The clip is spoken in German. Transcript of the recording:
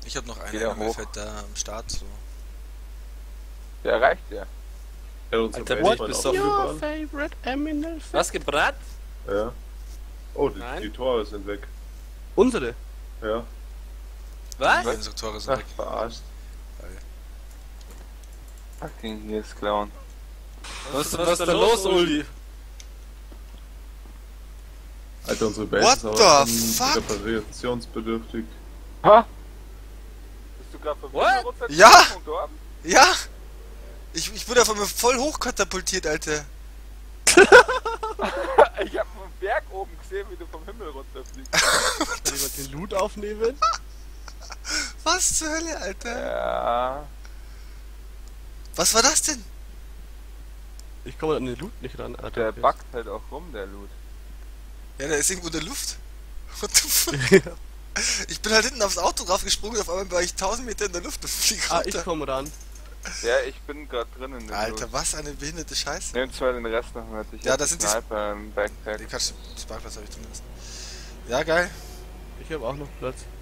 Ich hab noch einen, Geh da mir hoch. fällt da am Start so. Der reicht ja. Ja, unsere Alter, Base what mal is aufgebaut. your favorite Eminel? Was gebrannt? Ja. Oh, Nein. die Tore sind weg. Unsere. Ja. Was? Unsere Tore sind Ach, weg. verarscht. Fucking hier ist Clown. Was ist da los, Uli? Alter, unsere Base What ist aber the schon fuck? reparationsbedürftig. Ha? Bist du gerade vom What? Himmel runtergefallen Ja! und gestorben? Ja! Ich wurde von mir voll hochkatapultiert, Alter. Ich hab vom Berg oben gesehen, wie du vom Himmel runterfliegst. Kann jemand den Loot aufnehmen? Was zur Hölle, Alter? Ja. Was war das denn? Ich komme an den Loot nicht ran. Alter. Der backt halt auch rum, der Loot. Ja, der ist irgendwo in der Luft. What the fuck? Ich bin halt hinten aufs Auto draufgesprungen und auf einmal war ich 1000 Meter in der Luft und flieg Ah, runter. ich komme ran. Ja, ich bin gerade drin in dem Alter, Loot. was eine behinderte Scheiße. Nimm zwar den Rest noch mit. Ich Ja, hab das den sind die Sniper im Backpack. Den Sparkplatz habe ich drin lassen. Ja, geil. Ich habe auch noch Platz.